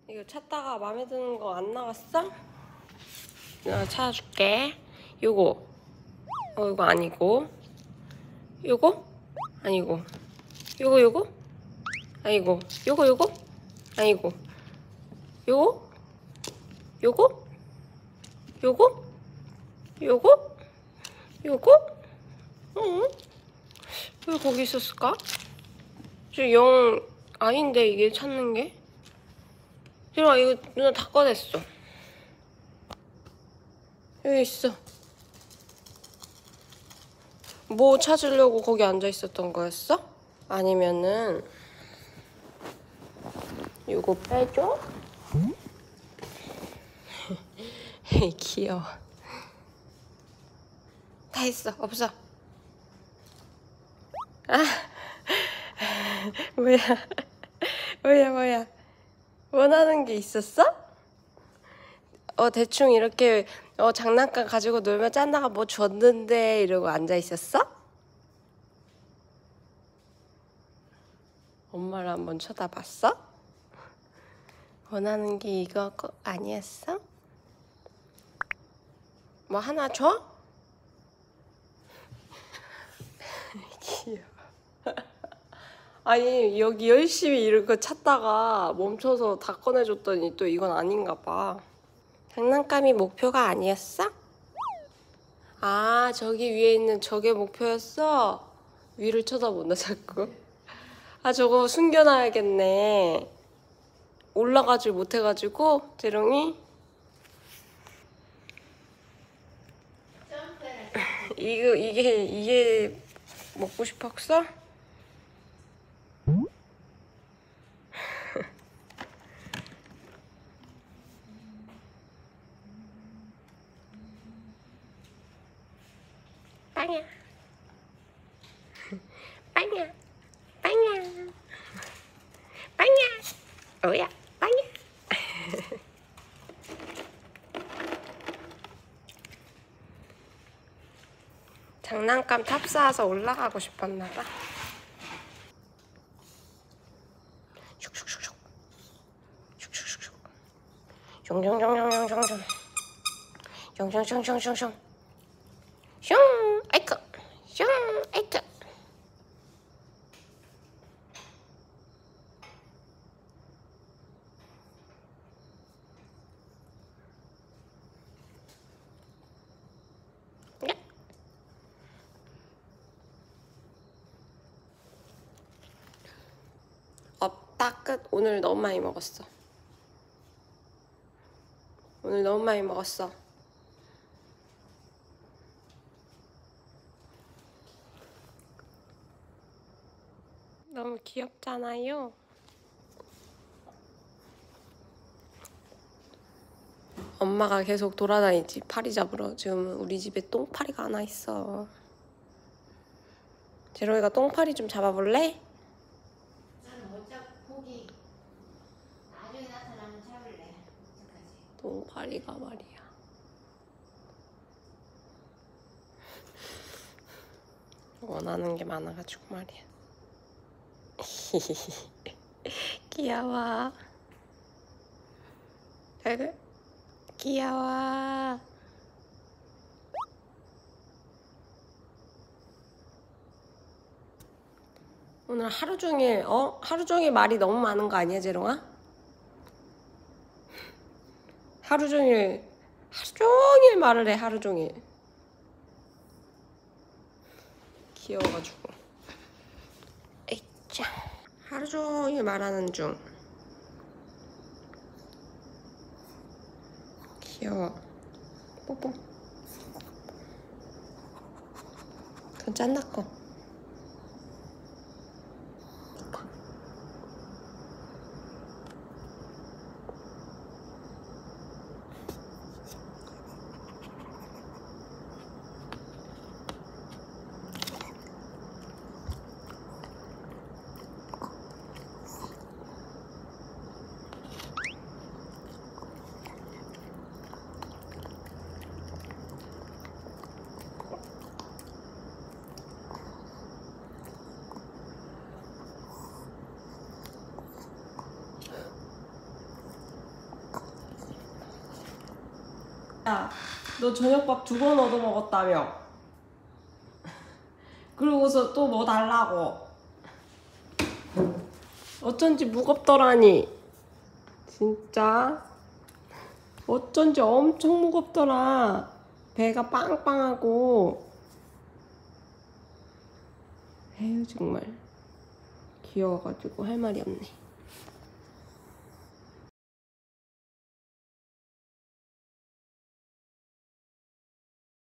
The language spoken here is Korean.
이거 찾다가 마음에 드는 거 안 나왔어? 내가 찾아줄게. 요거. 이거 아니고. 요거? 아니고. 요거? 아니고. 요거? 아니고. 요거? 요거? 응? 왜 거기 있었을까? 저 영 아닌데 이게 찾는 게? 들어와, 이거 누나 다 꺼냈어. 여기 있어. 뭐 찾으려고 거기 앉아 있었던 거였어? 아니면은 이거 빼줘? 응? 귀여워. 다 했어. 없어. 아 뭐야 원하는 게 있었어? 대충 이렇게 장난감 가지고 놀면 짠나가 뭐 줬는데 이러고 앉아 있었어? 엄마를 한번 쳐다봤어? 원하는 게 이거 아니었어? 뭐 하나 줘? 귀여워. 아니 여기 열심히 이렇게 찾다가 멈춰서 다 꺼내줬더니 또 이건 아닌가 봐. 장난감이 목표가 아니었어? 아, 저기 위에 있는 저게 목표였어? 위를 쳐다본다 자꾸. 아, 저거 숨겨놔야겠네. 올라가질 못해가지고 재롱이. 이게 먹고 싶었어? 빵야. 오야, 빵야. 장난감 탑승해서 올라가고 싶었나봐. 슉슉슉슉. 슉슉슉슉. 숑숑숑숑숑숑. 숑숑숑숑숑. 슝, 아이쿠. 슝, 아이쿠. 없다, 끝. 오늘 너무 많이 먹었어. 너무 귀엽잖아요. 엄마가 계속 돌아다니지, 파리 잡으러. 지금 우리 집에 똥파리가 하나 있어. 제로이가 똥파리 좀 잡아볼래? 나는 못 잡고 고기 나중에 나타나면 잡을래. 어떡하지? 똥파리가 말이야. 원하는 게 많아가지고 말이야. 귀여워. 아이고, 귀여워. 오늘 하루 종일 말이 너무 많은 거 아니야, 재롱아? 하루 종일 말을 해, 하루 종일. 귀여워가지고. 에이짜. 하루 종일 말하는 중. 귀여워. 뽀뽀. 그건 짠나 거. 야, 너 저녁밥 2번 얻어 먹었다며. 그러고서 또 뭐 달라고. 어쩐지 무겁더라니. 진짜. 어쩐지 엄청 무겁더라. 배가 빵빵하고. 에휴, 정말. 귀여워가지고 할 말이 없네.